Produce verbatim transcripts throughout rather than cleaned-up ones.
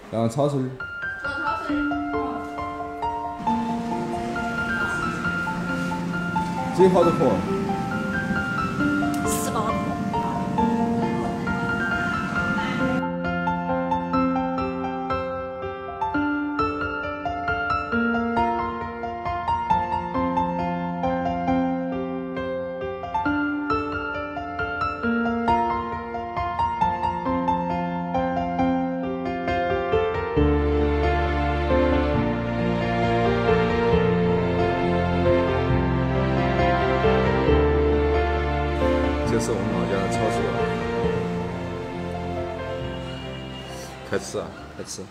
然后炒丝儿。 炒丝儿。 这好多壳？ 十八颗。 这是我们老家的炒手，开吃啊，开吃。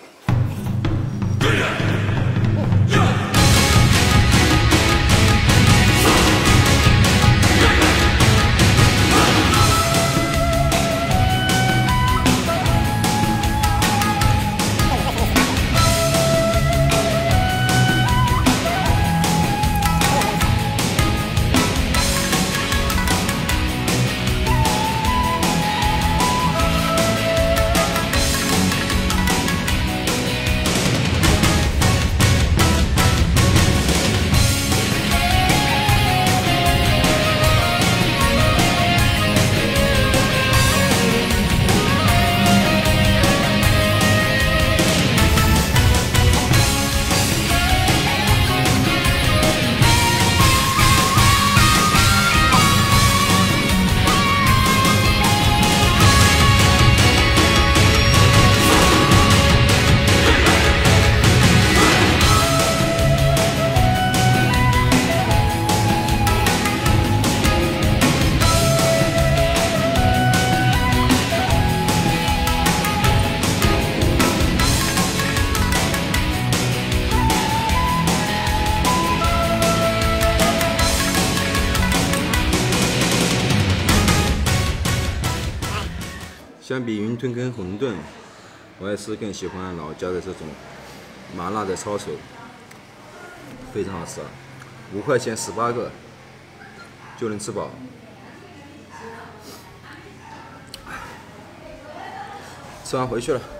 相比云吞跟馄饨，我还是更喜欢老家的这种麻辣的抄手，非常好吃啊！五块钱十八个就能吃饱。吃完回去了。